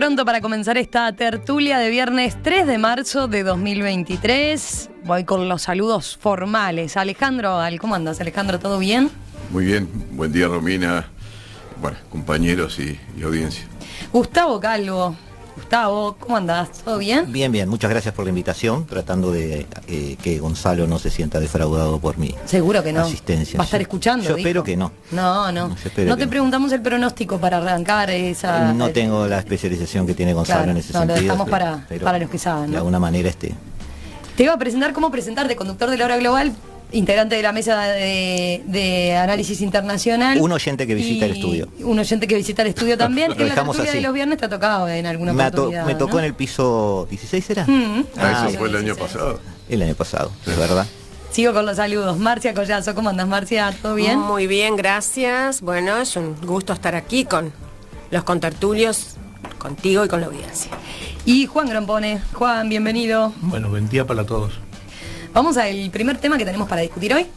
pronto para comenzar esta tertulia de viernes 3 de marzo de 2023. Voy con los saludos formales. Alejandro, ¿cómo andas, Alejandro? ¿Todo bien? Muy bien. Buen día, Romina. Bueno, compañeros y audiencia. Gustavo Calvo. Gustavo, ¿cómo andás? ¿Todo bien? Bien, bien. Muchas gracias por la invitación, tratando de que Gonzalo no se sienta defraudado por mi Seguro que no. asistencia. Va a estar escuchando. Yo dijo. espero que no. No te preguntamos el pronóstico para arrancar esa... No tengo la especialización que tiene Gonzalo, claro, en ese sentido. Lo dejamos para los que saben, ¿no? De alguna manera Te iba a presentar cómo presentarte, conductor de La Hora Global, integrante de la mesa de análisis internacional. Un oyente que visita el estudio. Un oyente que visita el estudio también. Lo En la dejamos tertulia así. de los viernes te ha tocado en alguna oportunidad. Me tocó, ¿no? en el piso 16, ¿era? Eso fue el año 16. pasado. El año pasado, es verdad. Sigo con los saludos. Marcia Collazo, ¿cómo andas, Marcia? ¿Todo bien? Muy bien, gracias. Bueno, es un gusto estar aquí con los contertulios, contigo y con la audiencia. Y Juan Grompone. Juan, bienvenido. Bueno, buen día para todos. Vamos al primer tema que tenemos para discutir hoy.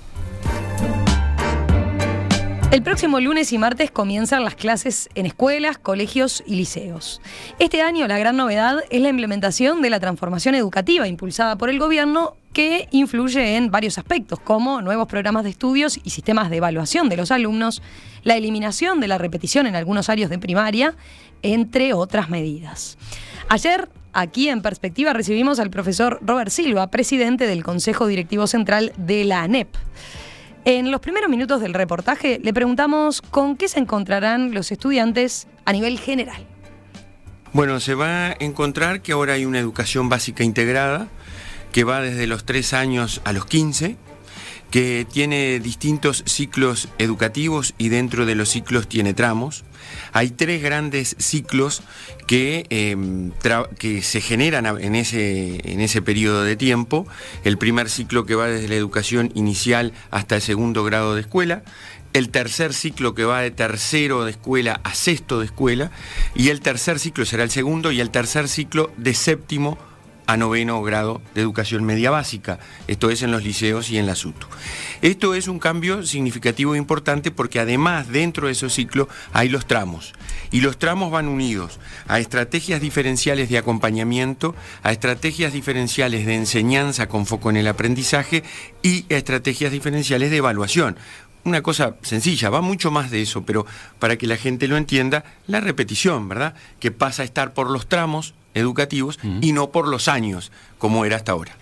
El próximo lunes y martes comienzan las clases en escuelas, colegios y liceos. Este año la gran novedad es la implementación de la transformación educativa impulsada por el gobierno, que influye en varios aspectos, como nuevos programas de estudios y sistemas de evaluación de los alumnos, la eliminación de la repetición en algunos áreas de primaria, entre otras medidas. Ayer, aquí en Perspectiva, recibimos al profesor Robert Silva, presidente del Consejo Directivo Central de la ANEP. En los primeros minutos del reportaje le preguntamos con qué se encontrarán los estudiantes a nivel general. Bueno, se va a encontrar que ahora hay una educación básica integrada que va desde los 3 años a los 15, que tiene distintos ciclos educativos y dentro de los ciclos tiene tramos. Hay 3 grandes ciclos que se generan en ese periodo de tiempo. El primer ciclo que va desde la educación inicial hasta el segundo grado de escuela. El tercer ciclo que va de tercero de escuela a sexto de escuela. Y el tercer ciclo será el segundo y el tercer ciclo de séptimo a noveno grado de educación media básica, esto es en los liceos y en la SUTU. Esto es un cambio significativo e importante porque además dentro de esos ciclos hay los tramos, y los tramos van unidos a estrategias diferenciales de acompañamiento, a estrategias diferenciales de enseñanza con foco en el aprendizaje y a estrategias diferenciales de evaluación. Una cosa sencilla, va mucho más de eso, pero para que la gente lo entienda, la repetición, ¿verdad? Que pasa a estar por los tramos educativos y no por los años, como era hasta ahora.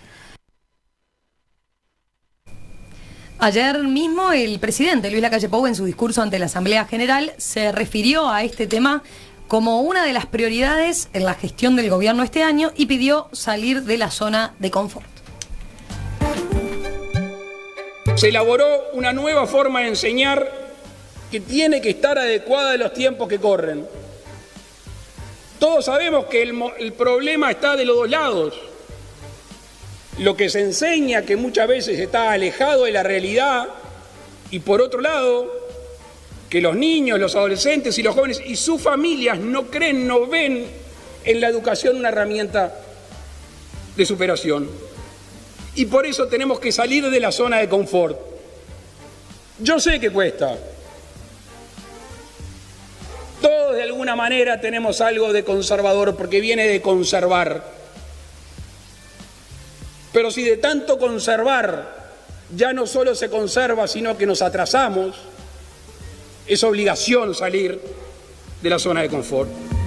Ayer mismo el presidente Luis Lacalle Pou, en su discurso ante la Asamblea General, se refirió a este tema como una de las prioridades en la gestión del gobierno este año y pidió salir de la zona de confort. Se elaboró una nueva forma de enseñar que tiene que estar adecuada a los tiempos que corren. Todos sabemos que el problema está de los dos lados. Lo que se enseña, que muchas veces está alejado de la realidad, y por otro lado, que los niños, los adolescentes y los jóvenes y sus familias no creen, no ven en la educación una herramienta de superación. Y por eso tenemos que salir de la zona de confort. Yo sé que cuesta. Todos de alguna manera tenemos algo de conservador porque viene de conservar. Pero si de tanto conservar ya no solo se conserva, sino que nos atrasamos, es obligación salir de la zona de confort.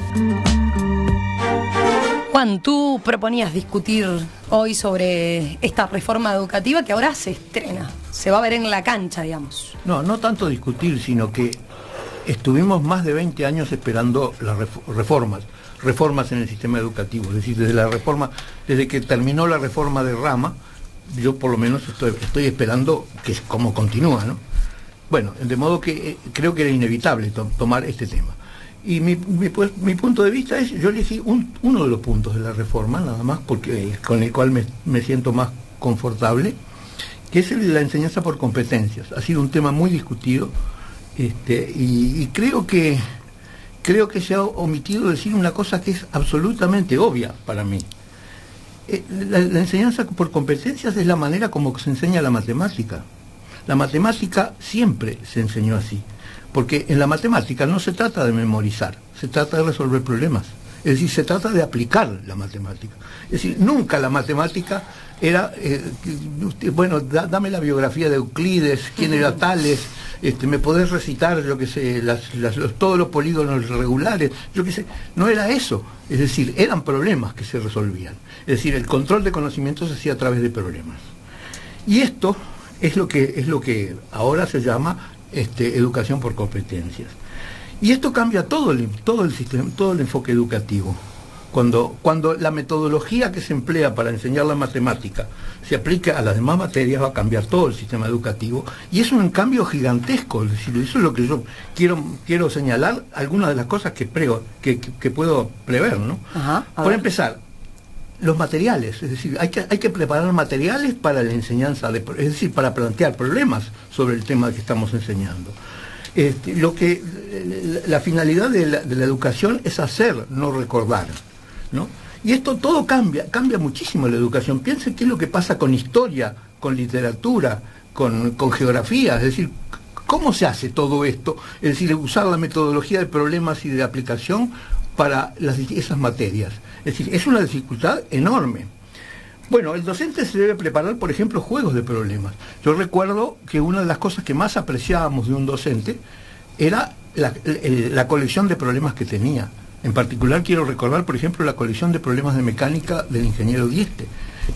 Juan, tú proponías discutir hoy sobre esta reforma educativa que ahora se estrena, se va a ver en la cancha, digamos. No tanto discutir, sino que estuvimos más de 20 años esperando las reformas en el sistema educativo. Es decir, desde que terminó la reforma de Rama, yo por lo menos estoy esperando que cómo continúa, ¿no? Bueno, de modo que creo que era inevitable tomar este tema. Y mi punto de vista es, yo elegí uno de los puntos de la reforma, nada más, porque con el cual me siento más confortable, que es la enseñanza por competencias. Ha sido un tema muy discutido, y creo que se ha omitido decir una cosa que es absolutamente obvia para mí. La enseñanza por competencias es la manera como se enseña la matemática. La matemática siempre se enseñó así, porque en la matemática no se trata de memorizar, se trata de resolver problemas. Es decir, se trata de aplicar la matemática. Es decir, nunca la matemática era, bueno, dame la biografía de Euclides, quién era Tales, me podés recitar, yo qué sé, todos los polígonos regulares, yo qué sé. No era eso. Es decir, eran problemas que se resolvían. Es decir, el control de conocimientos se hacía a través de problemas. Y esto es lo que ahora se llama educación por competencias. Y esto cambia todo el sistema, todo el enfoque educativo. Cuando la metodología que se emplea para enseñar la matemática se aplica a las demás materias, va a cambiar todo el sistema educativo, y es un cambio gigantesco. Es decir, eso es lo que yo quiero señalar, algunas de las cosas que puedo prever, ¿no? Por empezar, los materiales, es decir, hay que preparar materiales para la enseñanza, es decir, para plantear problemas sobre el tema que estamos enseñando. La finalidad de la educación es hacer, no recordar, ¿no? Y esto todo cambia muchísimo la educación. Piensen qué es lo que pasa con historia, con literatura, con geografía, es decir, ¿cómo se hace todo esto? Es decir, usar la metodología de problemas y de aplicación para esas materias. Es decir, es una dificultad enorme. Bueno, el docente se debe preparar, por ejemplo, juegos de problemas. Yo recuerdo que una de las cosas que más apreciábamos de un docente era la colección de problemas que tenía. En particular quiero recordar, por ejemplo, la colección de problemas de mecánica del ingeniero Dieste.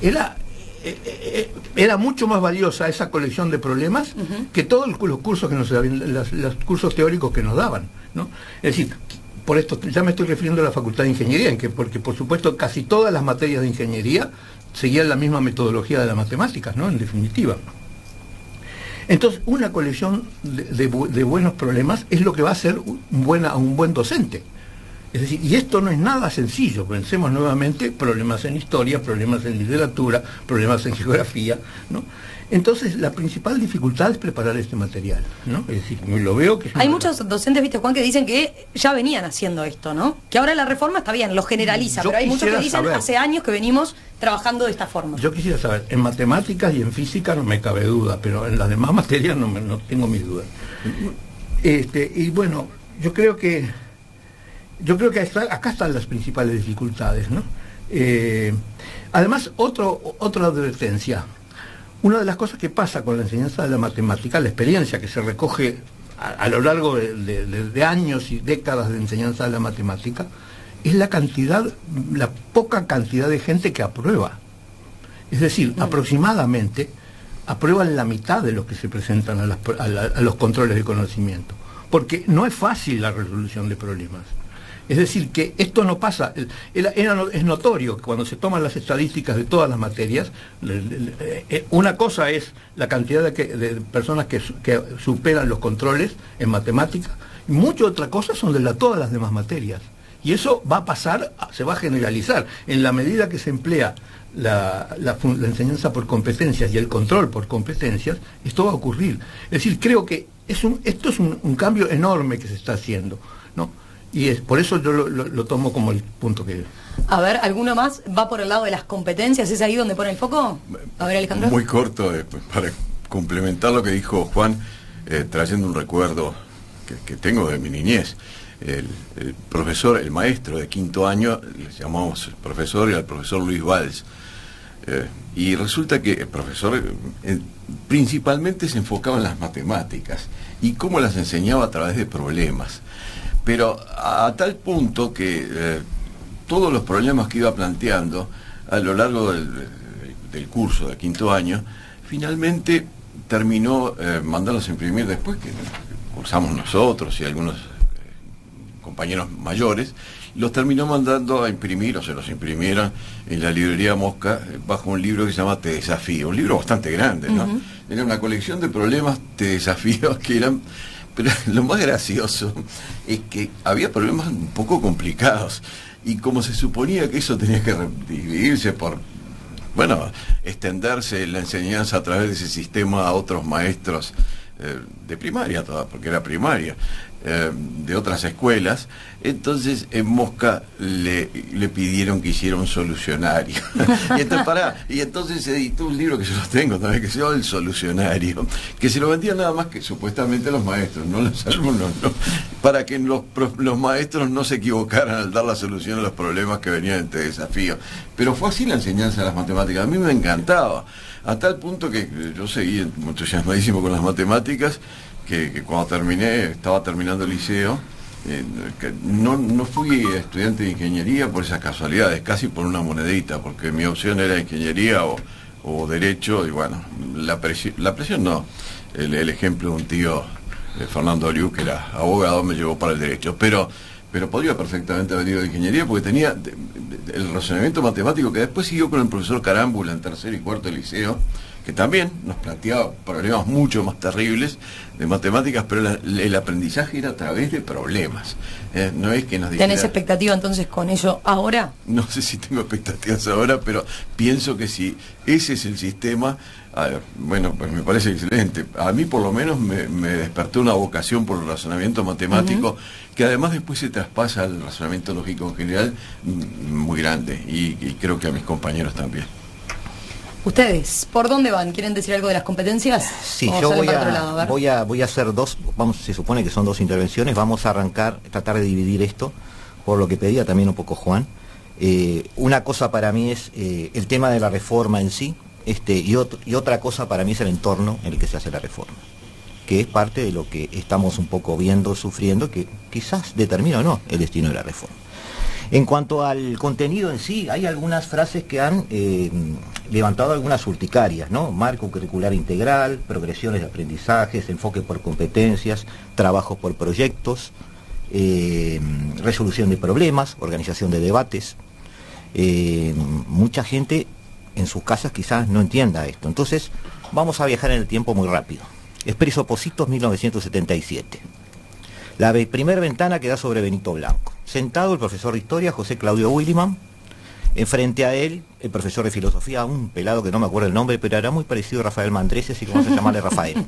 Era mucho más valiosa esa colección de problemas que todos los cursos que nos daban, los cursos teóricos que nos daban, ¿no? Es decir, por esto ya me estoy refiriendo a la Facultad de Ingeniería, porque por supuesto casi todas las materias de ingeniería seguían la misma metodología de las matemáticas, ¿no? En definitiva. Entonces, una colección de buenos problemas es lo que va a hacer a un buen docente. Es decir, y esto no es nada sencillo. Pensemos nuevamente, problemas en historia, problemas en literatura, problemas en geografía, ¿no? Entonces, la principal dificultad es preparar este material, ¿no? Es decir, lo veo que... Hay muchos docentes, viste, Juan, que dicen que ya venían haciendo esto, ¿no? Que ahora la reforma está bien, lo generaliza, pero hay muchos que dicen hace años que venimos trabajando de esta forma. Yo quisiera saber, en matemáticas y en física no me cabe duda, pero en las demás materias no tengo mis dudas. Y bueno, yo creo que acá están las principales dificultades, ¿no? Además, otra advertencia. Una de las cosas que pasa con la enseñanza de la matemática, la experiencia que se recoge a lo largo de años y décadas de enseñanza de la matemática, es la poca cantidad de gente que aprueba. Es decir, aproximadamente aprueban la mitad de los que se presentan a los controles de conocimiento, porque no es fácil la resolución de problemas. Es decir, que esto no pasa. Es notorio que cuando se toman las estadísticas de todas las materias, una cosa es la cantidad de personas que superan los controles en matemáticas, y mucha otra cosa son de todas las demás materias. Y eso va a pasar, se va a generalizar. En la medida que se emplea la enseñanza por competencias y el control por competencias, esto va a ocurrir. Es decir, creo que esto es un cambio enorme que se está haciendo, ¿no? Y por eso yo lo tomo como el punto que... A ver, ¿alguno más va por el lado de las competencias? ¿Es ahí donde pone el foco? A ver, Alejandro. Muy corto, para complementar lo que dijo Juan, trayendo un recuerdo que tengo de mi niñez. El profesor, el maestro de quinto año, le llamamos profesor, era el profesor Luis Valls. Y resulta que el profesor principalmente se enfocaba en las matemáticas y cómo las enseñaba a través de problemas. Pero a tal punto que todos los problemas que iba planteando a lo largo del curso de quinto año, finalmente terminó mandándolos a imprimir después, que cursamos nosotros y algunos compañeros mayores, los terminó mandando a imprimir, o se los imprimieron en la librería Mosca, bajo un libro que se llama Te Desafío, un libro bastante grande, ¿no? Era una colección de problemas, Te Desafío, que eran... Pero lo más gracioso es que había problemas un poco complicados, y como se suponía que eso tenía que dividirse por, bueno, extenderse la enseñanza a través de ese sistema a otros maestros de primaria, porque era primaria, de otras escuelas. Entonces en Mosca le pidieron que hiciera un solucionario. y entonces se editó un libro que yo lo tengo también, que se llama El Solucionario, que se lo vendían nada más que supuestamente a los maestros, no los alumnos, ¿no? Para que los maestros no se equivocaran al dar la solución a los problemas que venían entre desafíos. Pero fue así la enseñanza de las matemáticas. A mí me encantaba, a tal punto que yo seguí entusiasmadísimo con las matemáticas, que cuando estaba terminando el liceo, no fui estudiante de ingeniería por esas casualidades, casi por una monedita, porque mi opción era ingeniería o derecho, y bueno, la presión no. El ejemplo de un tío, Fernando Oliu, que era abogado, me llevó para el derecho, pero podría perfectamente haber ido de ingeniería, porque tenía el razonamiento matemático que después siguió con el profesor Carámbula en tercer y cuarto de liceo, que también nos planteaba problemas mucho más terribles de matemáticas, pero el aprendizaje era a través de problemas. No es que nos dijera... ¿Tenés expectativa entonces con ello ahora? No sé si tengo expectativas ahora, pero pienso que si ese es el sistema, bueno, pues me parece excelente. A mí por lo menos me despertó una vocación por el razonamiento matemático, que además después se traspasa al razonamiento lógico en general, muy grande, y creo que a mis compañeros también. ¿Ustedes por dónde van? ¿Quieren decir algo de las competencias? Sí, yo voy a hacer se supone que son dos intervenciones. Vamos a arrancar, tratar de dividir esto, por lo que pedía también un poco Juan. Una cosa para mí es el tema de la reforma en sí, y otra cosa para mí es el entorno en el que se hace la reforma, que es parte de lo que estamos un poco viendo, sufriendo, que quizás determina o no el destino de la reforma. En cuanto al contenido en sí, hay algunas frases que han levantado algunas urticarias, ¿no? Marco curricular integral, progresiones de aprendizajes, enfoque por competencias, trabajo por proyectos, resolución de problemas, organización de debates. Mucha gente en sus casas quizás no entienda esto. Entonces, vamos a viajar en el tiempo muy rápido. Expreso Positos, 1977. La primera ventana que da sobre Benito Blanco. Sentado el profesor de historia, José Claudio Williman. Enfrente a él, el profesor de filosofía, un pelado que no me acuerdo el nombre, pero era muy parecido a Rafael Mandrese, así que vamos a llamarle Rafael.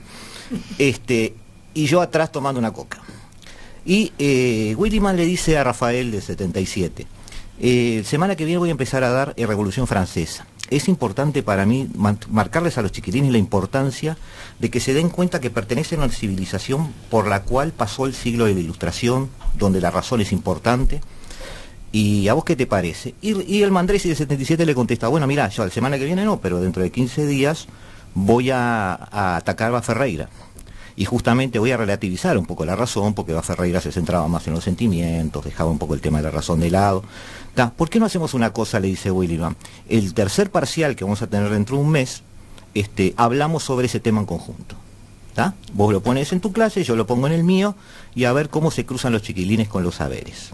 Y yo atrás tomando una coca. Y Williman le dice a Rafael, de 77, semana que viene voy a empezar a dar Revolución Francesa. Es importante para mí marcarles a los chiquilines la importancia de que se den cuenta que pertenecen a una civilización por la cual pasó el siglo de la Ilustración, donde la razón es importante. ¿Y a vos qué te parece? Y el Mandresi de 77 le contesta, bueno, mira, yo la semana que viene no, pero dentro de 15 días voy a atacar a Ferreira. Y justamente voy a relativizar un poco la razón, porque Ferreira se centraba más en los sentimientos, dejaba un poco el tema de la razón de lado. ¿Por qué no hacemos una cosa?, le dice Williman. El tercer parcial que vamos a tener dentro de un mes, hablamos sobre ese tema en conjunto. ¿Tá? Vos lo pones en tu clase, yo lo pongo en el mío, y a ver cómo se cruzan los chiquilines con los saberes.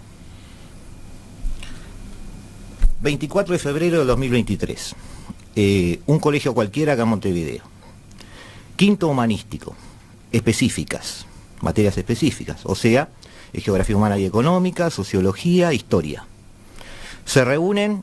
24 de febrero de 2023. Un colegio cualquiera acá en Montevideo. Quinto humanístico. Específicas, materias específicas, o sea, geografía humana y económica, sociología, historia. Se reúnen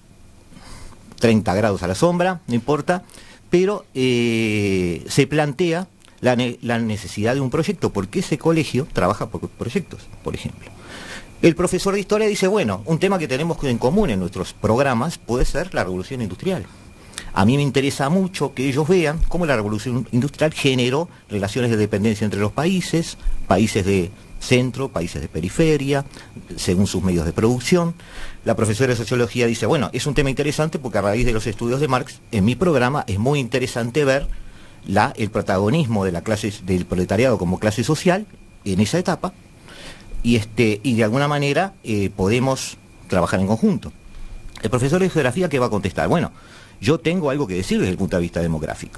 30 grados a la sombra, no importa, pero se plantea la necesidad de un proyecto, porque ese colegio trabaja por proyectos, por ejemplo. El profesor de historia dice, bueno, un tema que tenemos en común en nuestros programas puede ser la revolución industrial. A mí me interesa mucho que ellos vean cómo la revolución industrial generó relaciones de dependencia entre los países, países de centro, países de periferia, según sus medios de producción. La profesora de sociología dice, bueno, es un tema interesante porque a raíz de los estudios de Marx, en mi programa es muy interesante ver el protagonismo de la clase, del proletariado como clase social en esa etapa, y de alguna manera podemos trabajar en conjunto. El profesor de geografía, ¿qué va a contestar? Bueno, yo tengo algo que decir desde el punto de vista demográfico.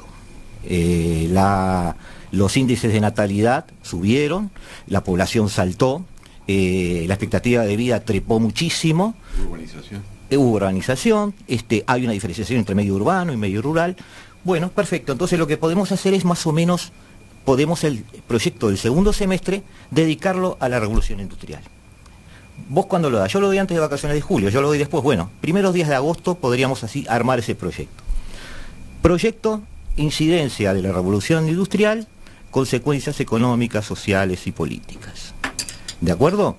Los índices de natalidad subieron, la población saltó, la expectativa de vida trepó muchísimo. Hubo urbanización, hay una diferenciación entre medio urbano y medio rural. Bueno, perfecto, entonces lo que podemos hacer es más o menos, el proyecto del segundo semestre, dedicarlo a la revolución industrial. ¿Vos cuándo lo das? Yo lo doy antes de vacaciones de julio, yo lo doy después. Bueno, primeros días de agosto podríamos así armar ese proyecto. Proyecto, incidencia de la revolución industrial, consecuencias económicas, sociales y políticas. ¿De acuerdo?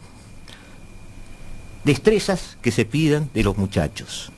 Destrezas que se piden de los muchachos.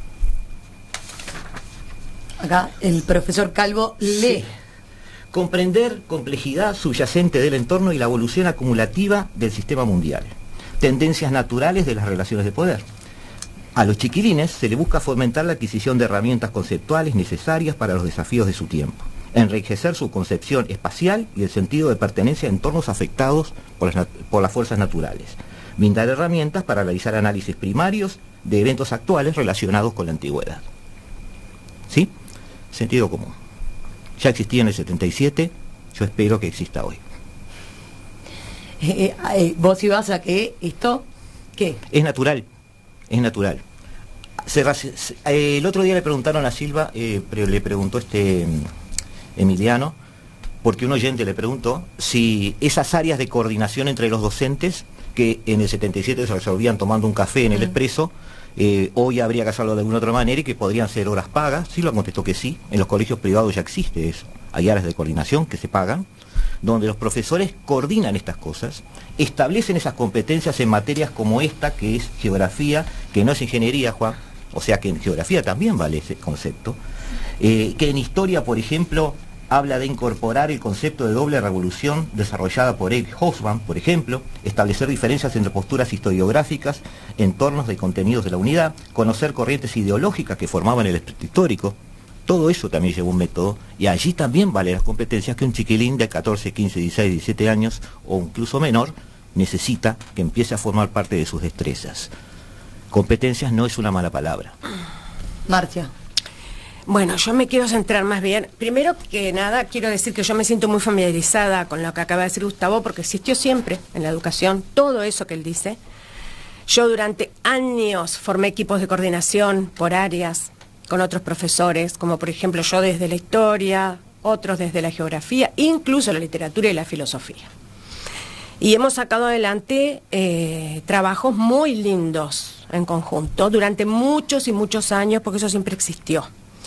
Acá el profesor Calvo lee. Sí. Comprender complejidad subyacente del entorno y la evolución acumulativa del sistema mundial. Tendencias naturales de las relaciones de poder. A los chiquilines se le busca fomentar la adquisición de herramientas conceptuales necesarias para los desafíos de su tiempo. Enriquecer su concepción espacial y el sentido de pertenencia a entornos afectados por las fuerzas naturales. Brindar herramientas para realizar análisis primarios de eventos actuales relacionados con la antigüedad. ¿Sí? Sentido común. Ya existía en el 77, yo espero que exista hoy. Vos ibas a que esto, ¿qué? Es natural, es natural. El otro día le preguntaron a Silva, le preguntó Emiliano, porque un oyente le preguntó si esas áreas de coordinación entre los docentes, que en el 77 se resolvían tomando un café en el Expreso, hoy habría que hacerlo de alguna otra manera y que podrían ser horas pagas. Silva contestó que sí, en los colegios privados ya existe eso. Hay áreas de coordinación que se pagan, donde los profesores coordinan estas cosas, establecen esas competencias en materias como esta, que es geografía, que no es ingeniería, Juan, o sea que en geografía también vale ese concepto, que en historia, por ejemplo, habla de incorporar el concepto de doble revolución desarrollada por Eric Hobsbawm, por ejemplo, establecer diferencias entre posturas historiográficas en torno de contenidos de la unidad, conocer corrientes ideológicas que formaban el espectro histórico. Todo eso también lleva un método, y allí también valen las competencias que un chiquilín de 14, 15, 16, 17 años, o incluso menor, necesita que empiece a formar parte de sus destrezas. Competencias no es una mala palabra. Marcia. Bueno, yo me quiero centrar más bien. Primero que nada, quiero decir que yo me siento muy familiarizada con lo que acaba de decir Gustavo, porque existió siempre en la educación todo eso que él dice. Yo durante años formé equipos de coordinación por áreas con otros profesores, como por ejemplo yo desde la historia, otros desde la geografía, incluso la literatura y la filosofía. Y hemos sacado adelante trabajos muy lindos en conjunto durante muchos y muchos años, porque eso siempre existió.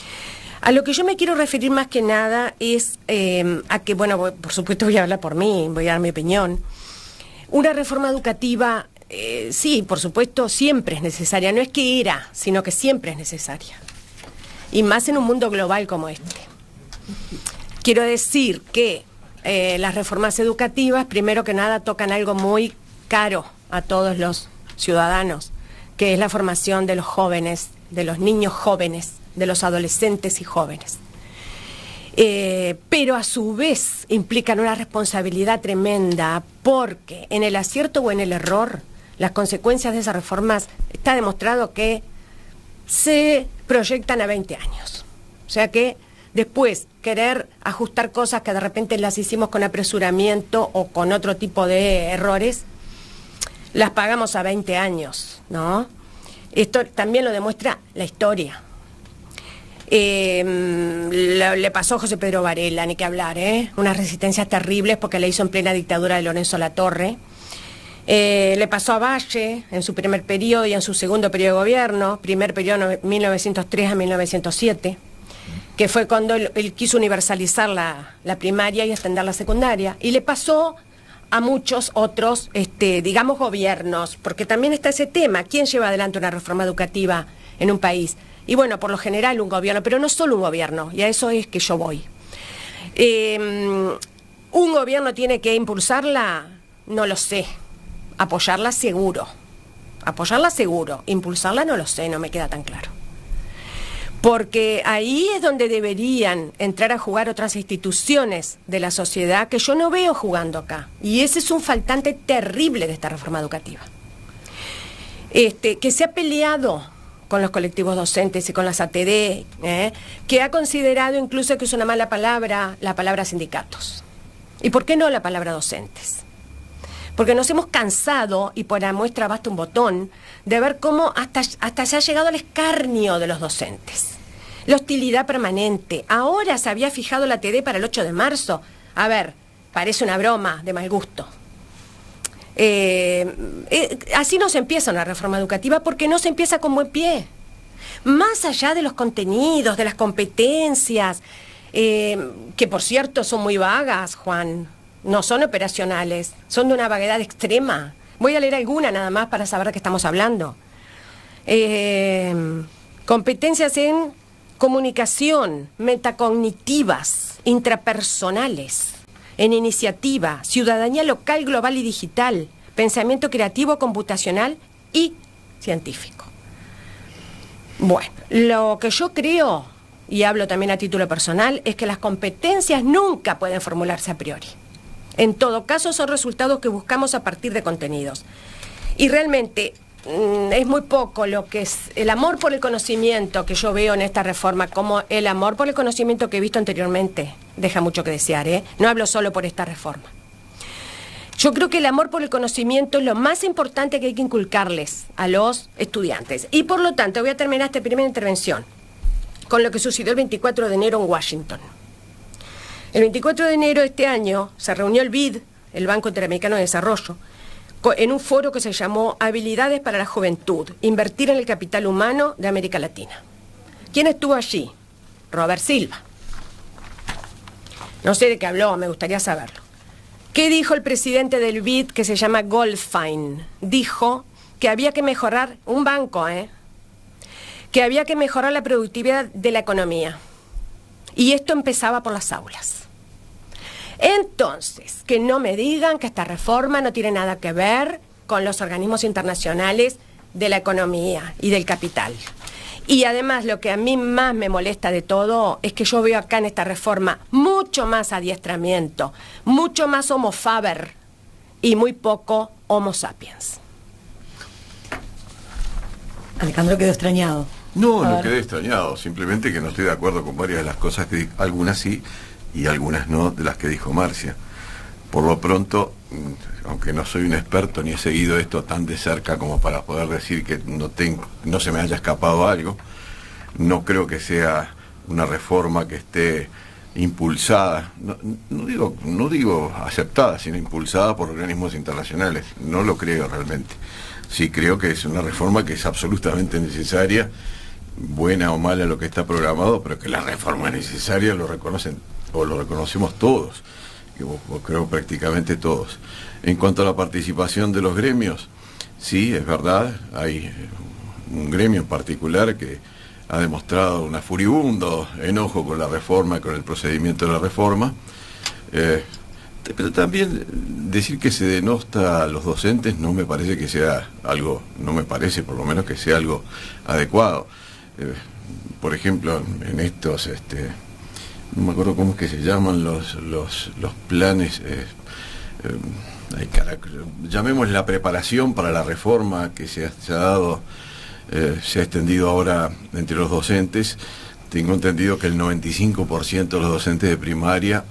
A lo que yo me quiero referir más que nada es a que, bueno, por supuesto voy a hablar por mí, voy a dar mi opinión. Una reforma educativa, sí, por supuesto, siempre es necesaria. No es que era, sino que siempre es necesaria. Y más en un mundo global como este. Quiero decir que las reformas educativas, primero que nada, tocan algo muy caro a todos los ciudadanos, que es la formación de los jóvenes, de los niños jóvenes, de los adolescentes y jóvenes. Pero a su vez implican una responsabilidad tremenda, porque en el acierto o en el error, las consecuencias de esas reformas está demostrado que se proyectan a 20 años. O sea que después querer ajustar cosas que de repente las hicimos con apresuramiento o con otro tipo de errores, las pagamos a 20 años, ¿no? Esto también lo demuestra la historia. Le pasó a José Pedro Varela, ni que hablar, unas resistencias terribles porque la hizo en plena dictadura de Lorenzo Latorre. Le pasó a Valle en su primer periodo y en su segundo periodo de gobierno, primer periodo 1903 a 1907, que fue cuando él quiso universalizar la primaria y extender la secundaria. Y le pasó a muchos otros, digamos, gobiernos, porque también está ese tema: ¿quién lleva adelante una reforma educativa en un país? Y bueno, por lo general un gobierno, pero no solo un gobierno, y a eso es que yo voy. ¿Un gobierno tiene que impulsarla? No lo sé. Apoyarla seguro. Apoyarla seguro. Impulsarla no lo sé, no me queda tan claro. Porque ahí es donde deberían entrar a jugar otras instituciones de la sociedad que yo no veo jugando acá. Y ese es un faltante terrible de esta reforma educativa. Que se ha peleado con los colectivos docentes y con las ATD, que ha considerado incluso que es una mala palabra la palabra sindicatos. ¿Y por qué no la palabra docentes? Porque nos hemos cansado, y por la muestra basta un botón, de ver cómo hasta se ha llegado al escarnio de los docentes. La hostilidad permanente. Ahora se había fijado la ATD para el 8 de marzo. A ver, parece una broma de mal gusto. Así no se empieza una reforma educativa, porque no se empieza con buen pie. Más allá de los contenidos, de las competencias, que por cierto son muy vagas, Juan. no son operacionales, son de una vaguedad extrema. Voy a leer alguna nada más para saber de qué estamos hablando. Competencias en comunicación, metacognitivas, intrapersonales, en iniciativa, ciudadanía local, global y digital, pensamiento creativo, computacional y científico. Bueno, lo que yo creo, y hablo también a título personal, es que las competencias nunca pueden formularse a priori. En todo caso, son resultados que buscamos a partir de contenidos. Y realmente es muy poco lo que es el amor por el conocimiento que yo veo en esta reforma, como el amor por el conocimiento que he visto anteriormente. Deja mucho que desear, ¿eh? No hablo solo por esta reforma. Yo creo que el amor por el conocimiento es lo más importante que hay que inculcarles a los estudiantes. Y por lo tanto, voy a terminar esta primera intervención con lo que sucedió el 24 de enero en Washington. El 24 de enero de este año se reunió el BID, el Banco Interamericano de Desarrollo, en un foro que se llamó Habilidades para la Juventud, invertir en el capital humano de América Latina. ¿Quién estuvo allí? Robert Silva. No sé de qué habló, me gustaría saberlo. ¿Qué dijo el presidente del BID, que se llama Goldfein? Dijo que había que mejorar, un banco, que había que mejorar la productividad de la economía. Y esto empezaba por las aulas. Entonces, que no me digan que esta reforma no tiene nada que ver con los organismos internacionales de la economía y del capital. Y además, lo que a mí más me molesta de todo es que yo veo acá en esta reforma mucho más adiestramiento, mucho más homo faber y muy poco homo sapiens. Alejandro quedó extrañado. No quedé extrañado, simplemente que no estoy de acuerdo con varias de las cosas que algunas sí y algunas no, de las que dijo Marcia. Por lo pronto, aunque no soy un experto ni he seguido esto tan de cerca como para poder decir que no se me haya escapado algo, no creo que sea una reforma que esté impulsada, no digo aceptada, sino impulsada por organismos internacionales. No lo creo realmente. Sí creo que es una reforma que es absolutamente necesaria, buena o mala lo que está programado, pero que la reforma es necesaria lo reconocen o lo reconocemos todos, creo prácticamente todos. En cuanto a la participación de los gremios, sí, es verdad, hay un gremio en particular que ha demostrado un furibundo enojo con la reforma, con el procedimiento de la reforma, pero también decir que se denosta a los docentes no me parece que sea algo, no me parece por lo menos que sea algo adecuado. Por ejemplo, en estos, no me acuerdo cómo es que se llaman los planes, llamemos la preparación para la reforma que se ha dado, se ha extendido ahora entre los docentes. Tengo entendido que el 95% de los docentes de primaria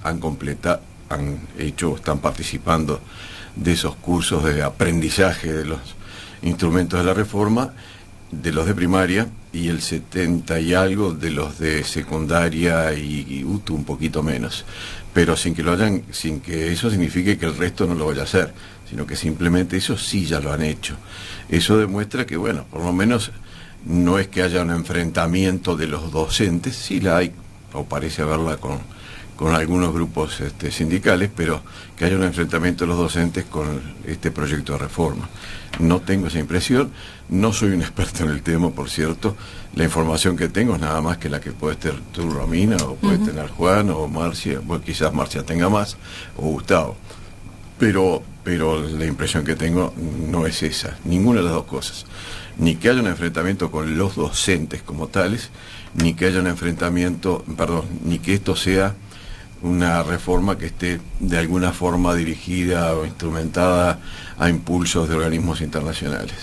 están participando de esos cursos de aprendizaje de los instrumentos de la reforma, de los de primaria, y el 70 y algo de los de secundaria y UTU un poquito menos, pero sin que eso signifique que el resto no lo vaya a hacer, sino que simplemente eso sí ya lo han hecho. Eso demuestra que, bueno, por lo menos no es que haya un enfrentamiento de los docentes, sí la hay, o parece haberla con algunos grupos sindicales, pero que haya un enfrentamiento de los docentes con este proyecto de reforma. No tengo esa impresión, no soy un experto en el tema, por cierto. La información que tengo es nada más que la que puede tener tú, Romina, o puede tener Juan, o Marcia, bueno, quizás Marcia tenga más, o Gustavo. Pero la impresión que tengo no es esa, ninguna de las dos cosas. Ni que haya un enfrentamiento con los docentes como tales, ni que haya un enfrentamiento, ni que esto sea una reforma que esté de alguna forma dirigida o instrumentada a impulsos de organismos internacionales.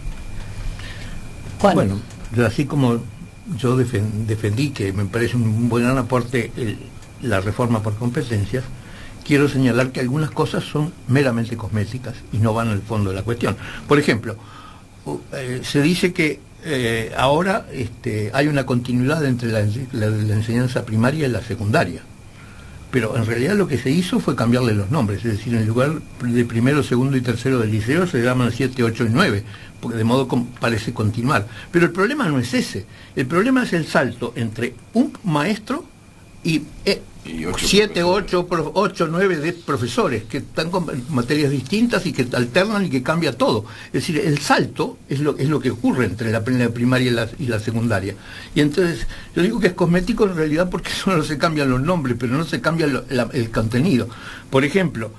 Juan. Bueno, así como yo defendí que me parece un buen aporte la reforma por competencias, quiero señalar que algunas cosas son meramente cosméticas y no van al fondo de la cuestión. Por ejemplo, se dice que ahora hay una continuidad entre la enseñanza primaria y la secundaria. Pero en realidad lo que se hizo fue cambiarle los nombres, es decir, en lugar de primero, segundo y tercero del liceo se llaman 7, 8 y 9, porque de modo parece continuar. Pero el problema no es ese, el problema es el salto entre un maestro y 7, 8, 9 de profesores que están con materias distintas y que alternan y que cambia todo. Es decir, el salto es lo que ocurre entre la primaria y la secundaria. Y entonces, yo digo que es cosmético en realidad porque solo se cambian los nombres, pero no se cambia el contenido. Por ejemplo,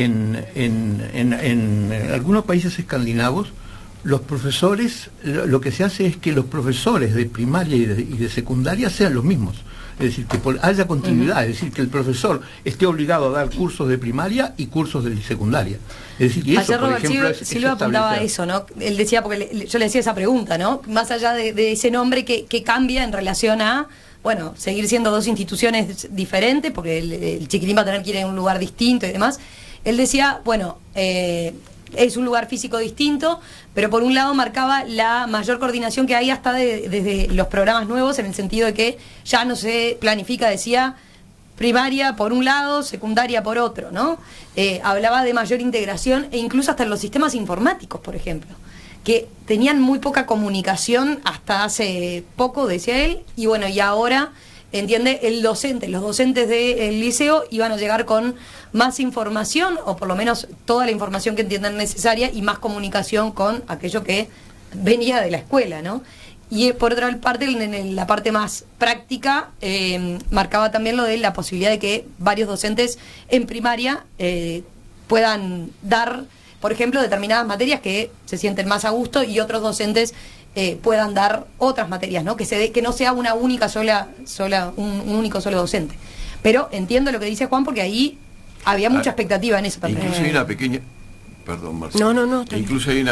en algunos países escandinavos, los profesores, lo que se hace es que los profesores de primaria y de secundaria sean los mismos. Es decir, que haya continuidad, es decir, que el profesor esté obligado a dar cursos de primaria y cursos de secundaria. Es decir, y eso, ayer por Robert ejemplo, Silva apuntaba a eso, ¿no? Él decía, porque yo le decía esa pregunta, ¿no? Más allá de ese nombre que cambia en relación a, bueno, seguir siendo dos instituciones diferentes, porque el Chiquilín va a tener que ir a un lugar distinto y demás. Él decía, bueno, es un lugar físico distinto, pero por un lado marcaba la mayor coordinación que hay hasta desde los programas nuevos, en el sentido de que ya no se planifica, decía, primaria por un lado, secundaria por otro, ¿no? Hablaba de mayor integración e incluso hasta en los sistemas informáticos, por ejemplo, que tenían muy poca comunicación hasta hace poco, decía él, y bueno, y ahora, entiende, los docentes del liceo iban a llegar con más información, o por lo menos toda la información que entiendan necesaria, y más comunicación con aquello que venía de la escuela, ¿no? Y por otra parte, en la parte más práctica, marcaba también lo de la posibilidad de que varios docentes en primaria puedan dar, por ejemplo, determinadas materias que se sienten más a gusto, y otros docentes puedan dar otras materias, ¿no? Que no sea una única un único solo docente. Pero entiendo lo que dice Juan, porque ahí había mucha expectativa en eso también. Incluso hay una pequeña... Perdón, Marcelo. No. Incluso hay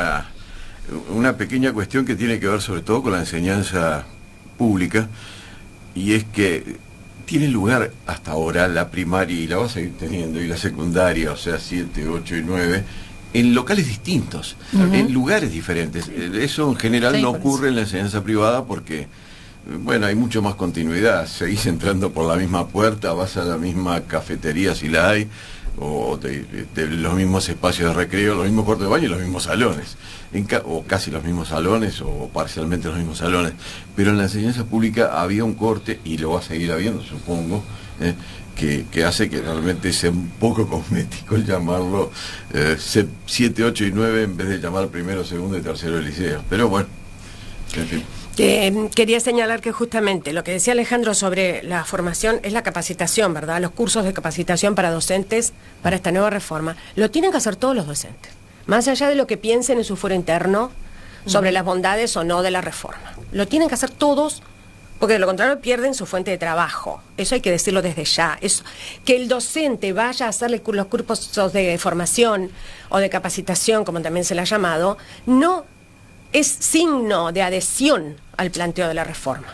una pequeña cuestión que tiene que ver sobre todo con la enseñanza pública, y es que tiene lugar hasta ahora la primaria, y la va a seguir teniendo, y la secundaria, o sea, 7, 8 y 9, en locales distintos, en lugares diferentes. Eso en general no ocurre en la enseñanza privada porque, bueno, hay mucho más continuidad. Seguís entrando por la misma puerta, vas a la misma cafetería si la hay, o de los mismos espacios de recreo, los mismos cuartos de baño y los mismos salones, o casi los mismos salones, o parcialmente los mismos salones. Pero en la enseñanza pública había un corte, y lo va a seguir habiendo, supongo, que hace que realmente sea un poco cosmético el llamarlo 7, 8 y 9 en vez de llamar primero, segundo y tercero de liceo. Pero bueno, en fin. Quería señalar que justamente lo que decía Alejandro sobre la formación es la capacitación, ¿verdad? Los cursos de capacitación para docentes para esta nueva reforma lo tienen que hacer todos los docentes, más allá de lo que piensen en su fuero interno sobre las bondades o no de la reforma. Lo tienen que hacer todos, porque de lo contrario pierden su fuente de trabajo. Eso hay que decirlo desde ya. Que el docente vaya a hacerle los cursos de formación o de capacitación, como también se le ha llamado, no es signo de adhesión al planteo de la reforma.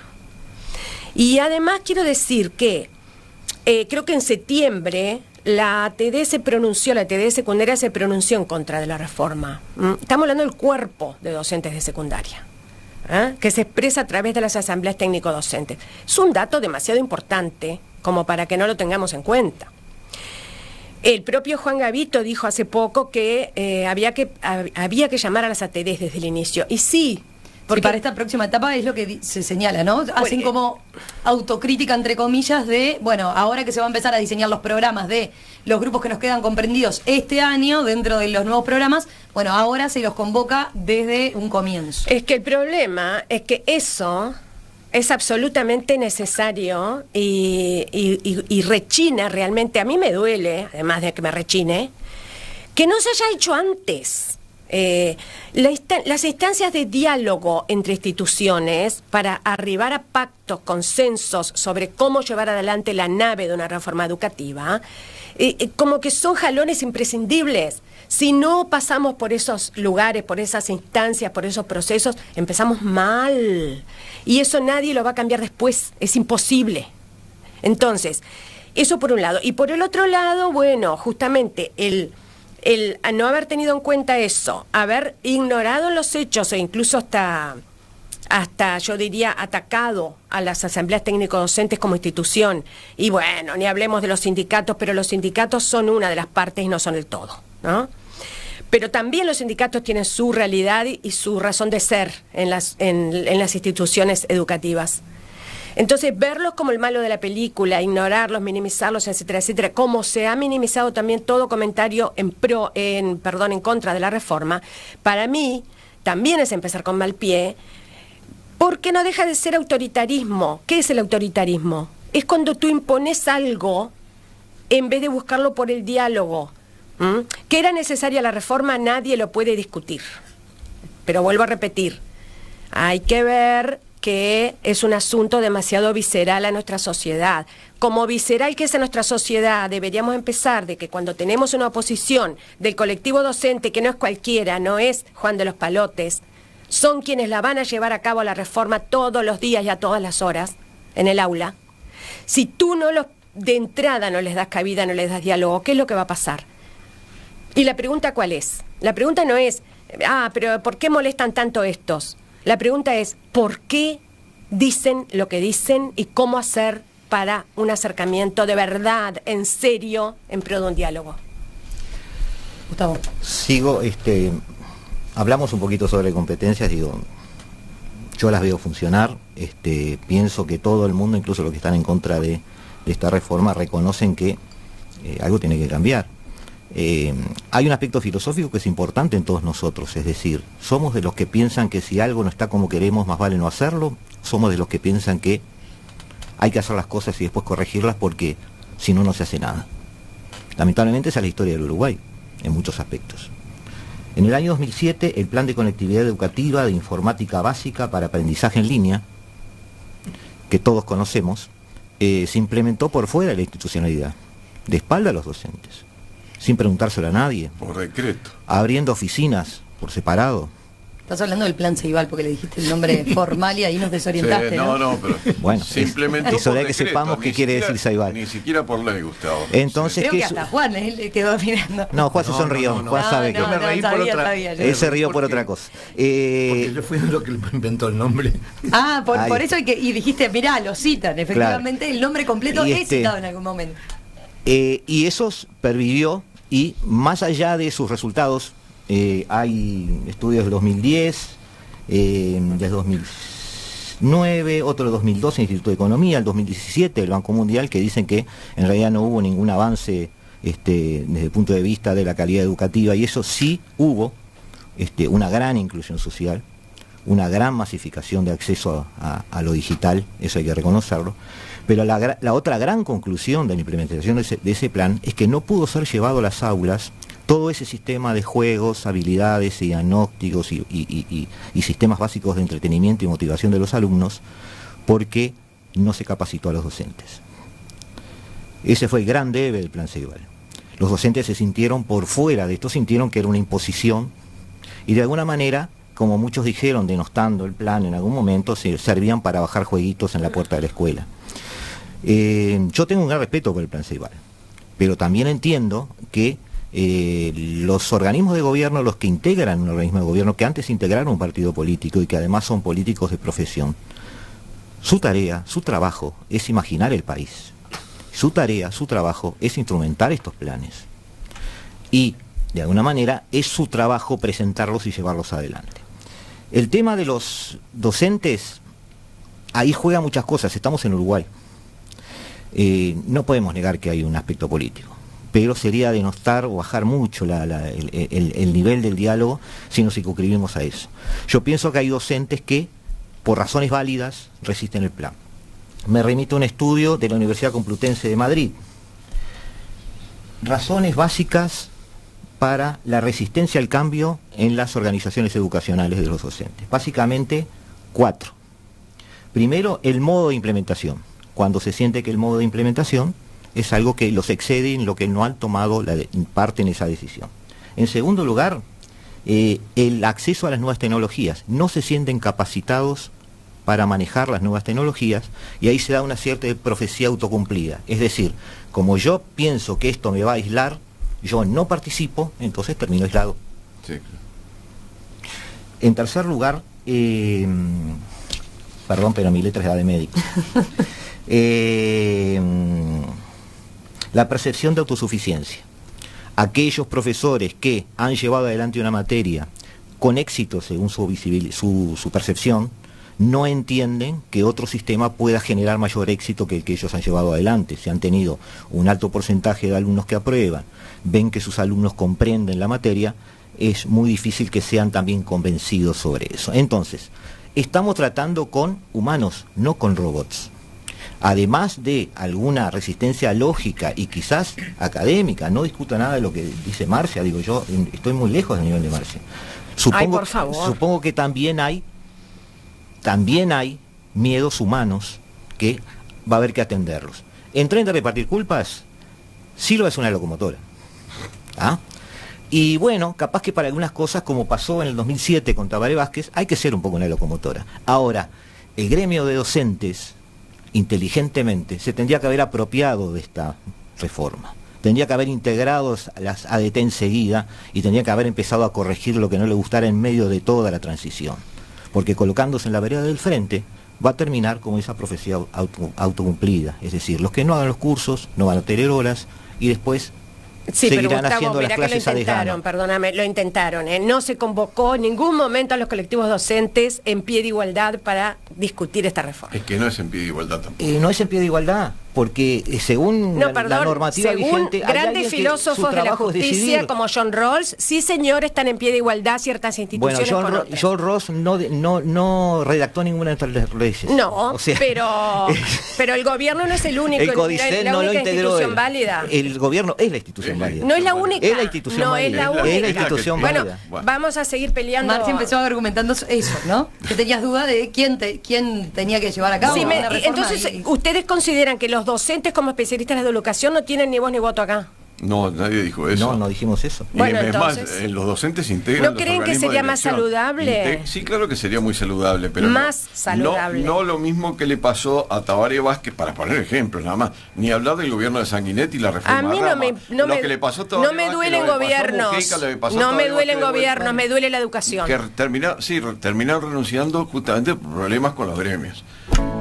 Y además quiero decir que creo que en septiembre la ATD secundaria se pronunció en contra de la reforma. Estamos hablando del cuerpo de docentes de secundaria, que se expresa a través de las asambleas técnico-docentes. Es un dato demasiado importante como para que no lo tengamos en cuenta. El propio Juan Gavito dijo hace poco que había que llamar a las ATDs desde el inicio. Y sí, porque para esta próxima etapa es lo que se señala, ¿no? Hacen como autocrítica, entre comillas, de, bueno, ahora que se va a empezar a diseñar los programas de los grupos que nos quedan comprendidos este año dentro de los nuevos programas, bueno, ahora se los convoca desde un comienzo. Es que el problema es que eso es absolutamente necesario y rechina realmente. A mí me duele, además de que me rechine, que no se haya hecho antes. Las instancias de diálogo entre instituciones para arribar a pactos, consensos sobre cómo llevar adelante la nave de una reforma educativa, como que son jalones imprescindibles. Si no pasamos por esos lugares, por esas instancias, por esos procesos, empezamos mal. Y eso nadie lo va a cambiar después, es imposible. Entonces, eso por un lado. Y por el otro lado, bueno, justamente el no haber tenido en cuenta eso, haber ignorado los hechos e incluso hasta yo diría atacado a las asambleas técnico-docentes como institución. Y bueno, ni hablemos de los sindicatos, pero los sindicatos son una de las partes y no son el todo, ¿no? Pero también los sindicatos tienen su realidad y su razón de ser en las instituciones educativas. Entonces, verlos como el malo de la película, ignorarlos, minimizarlos, etcétera, etcétera, como se ha minimizado también todo comentario en contra de la reforma, para mí también es empezar con mal pie, porque no deja de ser autoritarismo. ¿Qué es el autoritarismo? Es cuando tú impones algo en vez de buscarlo por el diálogo. Que era necesaria la reforma, nadie lo puede discutir. Pero vuelvo a repetir, hay que ver que es un asunto demasiado visceral a nuestra sociedad. Como visceral que es a nuestra sociedad, deberíamos empezar de que cuando tenemos una oposición del colectivo docente, que no es cualquiera, no es Juan de los Palotes, son quienes la van a llevar a cabo la reforma todos los días y a todas las horas en el aula. Si tú de entrada no les das cabida, no les das diálogo, ¿qué es lo que va a pasar? Y la pregunta, ¿cuál es? La pregunta no es, pero ¿por qué molestan tanto estos? La pregunta es, ¿por qué dicen lo que dicen y cómo hacer para un acercamiento de verdad, en serio, en pro de un diálogo? Gustavo. Sigo, hablamos un poquito sobre competencias, digo, yo las veo funcionar, pienso que todo el mundo, incluso los que están en contra de esta reforma, reconocen que algo tiene que cambiar. Hay un aspecto filosófico que es importante en todos nosotros, es decir, somos de los que piensan que si algo no está como queremos, más vale no hacerlo, somos de los que piensan que hay que hacer las cosas y después corregirlas porque si no, no se hace nada. Lamentablemente esa es la historia del Uruguay, en muchos aspectos. En el año 2007, el Plan de Conectividad Educativa de Informática Básica para Aprendizaje en Línea, que todos conocemos, se implementó por fuera de la institucionalidad, de espalda a los docentes, sin preguntárselo a nadie. Por decreto. Abriendo oficinas por separado. Estás hablando del plan Ceibal porque le dijiste el nombre formal y ahí nos desorientaste. Sí, no, pero bueno, simplemente eso de que sepamos qué quiere decir Ceibal. Ni siquiera por ley, Gustavo. Entonces, creo que hasta Juan le quedó mirando. No, Juan se sonrió. Juan sabe que... Yo me reí por otra... Él se rió por otra cosa. Porque yo fui lo que inventó el nombre. Por eso y dijiste, mirá, lo citan. Efectivamente, claro. El nombre completo es citado en algún momento. Y eso pervivió. Y más allá de sus resultados, hay estudios del 2010, del 2009, otro del 2012, el Instituto de Economía, el 2017, el Banco Mundial, que dicen que en realidad no hubo ningún avance desde el punto de vista de la calidad educativa, y eso sí hubo una gran inclusión social, una gran masificación de acceso a lo digital, eso hay que reconocerlo. Pero la otra gran conclusión de la implementación de ese plan es que no pudo ser llevado a las aulas todo ese sistema de juegos, habilidades y diagnósticos y sistemas básicos de entretenimiento y motivación de los alumnos, porque no se capacitó a los docentes. Ese fue el gran debe del plan Ceibal. Los docentes se sintieron por fuera de esto, sintieron que era una imposición y de alguna manera, como muchos dijeron denostando el plan en algún momento, servían para bajar jueguitos en la puerta de la escuela. Yo tengo un gran respeto por el plan Ceibal, pero también entiendo que los organismos de gobierno, los que integran un organismo de gobierno, que antes integraron un partido político y que además son políticos de profesión, su tarea, su trabajo es imaginar el país. Su tarea, su trabajo es instrumentar estos planes. Y, de alguna manera, es su trabajo presentarlos y llevarlos adelante. El tema de los docentes, ahí juega muchas cosas, estamos en Uruguay. No podemos negar que hay un aspecto político, pero sería denostar o bajar mucho el nivel del diálogo si nos circunscribimos a eso. Yo pienso que hay docentes que, por razones válidas, resisten el plan. Me remito a un estudio de la Universidad Complutense de Madrid. Razones básicas para la resistencia al cambio en las organizaciones educacionales de los docentes. Básicamente, 4. Primero, el modo de implementación. Cuando se siente que el modo de implementación es algo que los excede en lo que no han tomado parte en esa decisión. En segundo lugar, el acceso a las nuevas tecnologías. No se sienten capacitados para manejar las nuevas tecnologías y ahí se da una cierta profecía autocumplida. Es decir, como yo pienso que esto me va a aislar, yo no participo, entonces termino aislado. Sí. En tercer lugar, perdón, pero mi letra es la de médico. La percepción de autosuficiencia. Aquellos profesores que han llevado adelante una materia con éxito según su percepción, no entienden que otro sistema pueda generar mayor éxito que el que ellos han llevado adelante. Si han tenido un alto porcentaje de alumnos que aprueban, ven que sus alumnos comprenden la materia, es muy difícil que sean también convencidos sobre eso. Entonces, estamos tratando con humanos, no con robots. Además de alguna resistencia lógica y quizás académica, no discuto nada de lo que dice Marcia, digo yo, estoy muy lejos del nivel de Marcia. Por favor. Supongo que también hay miedos humanos que va a haber que atenderlos. En tren de repartir culpas, Silva es una locomotora. ¿Ah? Y bueno, capaz que para algunas cosas, como pasó en el 2007 con Tabaré Vázquez, hay que ser un poco una locomotora. Ahora, el gremio de docentes, inteligentemente, se tendría que haber apropiado de esta reforma. Tendría que haber integrado las ADT enseguida y tendría que haber empezado a corregir lo que no le gustara en medio de toda la transición. Porque colocándose en la vereda del frente, va a terminar como esa profecía autocumplida. Es decir, los que no hagan los cursos no van a tener horas y después sí, seguirán pero Gustavo, haciendo las clases a desgano. Perdóname, lo intentaron. No se convocó en ningún momento a los colectivos docentes en pie de igualdad para discutir esta reforma. Es que no es en pie de igualdad tampoco. No es en pie de igualdad, porque según la normativa según vigente, grandes filósofos de la justicia como John Rawls, sí señor, están en pie de igualdad ciertas instituciones con otras. John Rawls no redactó ninguna de las leyes. No, o sea, pero el gobierno no es el único, el Codicen la no única lo integró institución válida. El gobierno es la institución válida. No es la única. Es la institución válida. Es la única. Es la institución válida. Bueno, vamos a seguir peleando. Marcia empezó argumentando eso, ¿no? Que tenías duda de quién tenía que llevar a cabo la reforma. Entonces, ¿ustedes consideran que los docentes como especialistas de educación no tienen ni voz ni voto acá? No, nadie dijo eso. No dijimos eso. Y bueno, es entonces, más, los docentes integran. ¿No creen que sería más saludable? Sí, claro que sería muy saludable, pero más saludable. No lo mismo que le pasó a Tabaré Vázquez, para poner ejemplos nada más. Ni hablar del gobierno de Sanguinetti y la reforma. A mí lo que le pasó a Tabaré me duelen gobiernos. No me duelen gobiernos, me duele la educación. Que terminaron renunciando justamente por problemas con los gremios.